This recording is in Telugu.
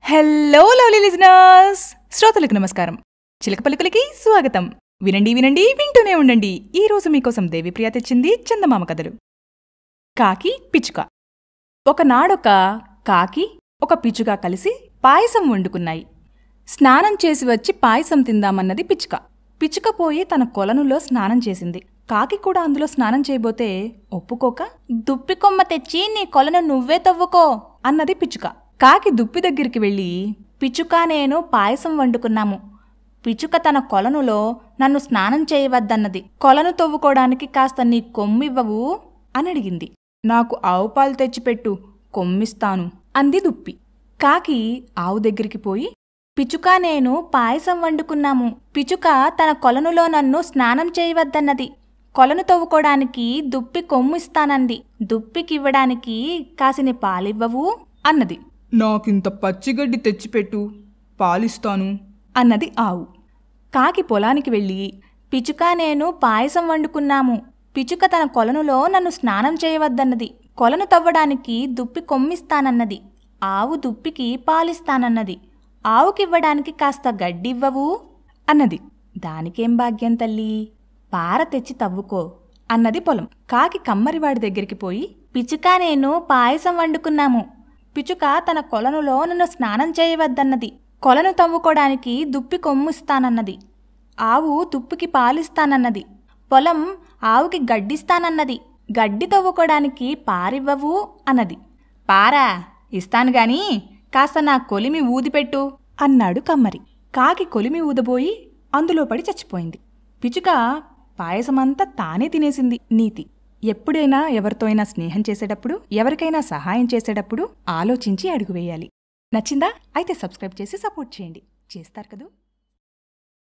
హలో లవ్లీ లిజనర్స్, శ్రోతలకు నమస్కారం. చిలక పలుకులకి స్వాగతం. వినండి వినండి వింటూనే ఉండండి. ఈరోజు మీకోసం దేవిప్రియ తెచ్చింది చందమామ కథలు. కాకి పిచుక. ఒకనాడొక కాకి ఒక పిచుక కలిసి పాయసం వండుకున్నాయి. స్నానం చేసి వచ్చి పాయసం తిందామన్నది పిచుక. పిచుక పోయి తన కొలనులో స్నానం చేసింది. కాకి కూడా అందులో స్నానం చేయబోతే ఒప్పుకోక, దుప్పికొమ్మ తెచ్చి నీ కొలను నువ్వే తవ్వుకో అన్నది పిచుక. కాకి దుప్పి దగ్గరికి వెళ్ళి, పిచుక నేను పాయసం వండుకున్నాము. పిచుక తన కొలనులో నన్ను స్నానం చేయవద్దన్నది. కొలను తవ్వుకోవడానికి కాస్త నీ కొమ్మివ్వవు అని అడిగింది. నాకు ఆవు పాలు తెచ్చిపెట్టు, కొమ్మిస్తాను అంది దుప్పి. కాకి ఆవు దగ్గరికి పోయి, పిచుక నేను పాయసం వండుకున్నాము. పిచుక తన కొలనులో నన్ను స్నానం చేయవద్దన్నది. కొలను తవ్వుకోవడానికి దుప్పి కొమ్మిస్తానంది. దుప్పికివ్వడానికి కాసిని పాలివ్వవు అన్నది. నాకింత పచ్చిగడ్డి తెచ్చిపెట్టు, పాలిస్తాను అన్నది ఆవు. కాకి పొలానికి వెళ్ళి, పిచుక నేను పాయసం వండుకున్నాము. పిచుక తన కొలనులో నన్ను స్నానం చేయవద్దన్నది. కొలను తవ్వడానికి దుప్పి కొమ్మిస్తానన్నది. ఆవు దుప్పికి పాలిస్తానన్నది. ఆవుకివ్వడానికి కాస్త గడ్డివ్వవు అన్నది. దానికేం భాగ్యం తల్లి, పార తెచ్చి తవ్వుకో అన్నది పొలం. కాకి కమ్మరివాడి దగ్గరికి పోయి, పిచుక నేను పాయసం వండుకున్నాము. పిచుక తన కొలనులో నన్ను స్నానం చేయవద్దన్నది. కొలను తవ్వుకోవడానికి దుప్పి కొమ్మిస్తానన్నది. ఆవు దుప్పికి పాలిస్తానన్నది. పొలం ఆవుకి గడ్డిస్తానన్నది. గడ్డి తవ్వుకోవడానికి పారివ్వవు అన్నది. పారా ఇస్తానుగాని కాస్త నా కొలిమి ఊదిపెట్టు అన్నాడు కమ్మరి. కాకి కొలిమి ఊదబోయి అందులో పడి చచ్చిపోయింది. పిచుక పాయసమంతా తానే తినేసింది. నీతి: ఎప్పుడైనా ఎవరితో అయినా స్నేహం చేసేటప్పుడు, ఎవరికైనా సహాయం చేసేటప్పుడు ఆలోచించి అడుగు వేయాలి. నచ్చిందా? అయితే సబ్స్క్రైబ్ చేసి సపోర్ట్ చేయండి. చేస్తారు కదూ.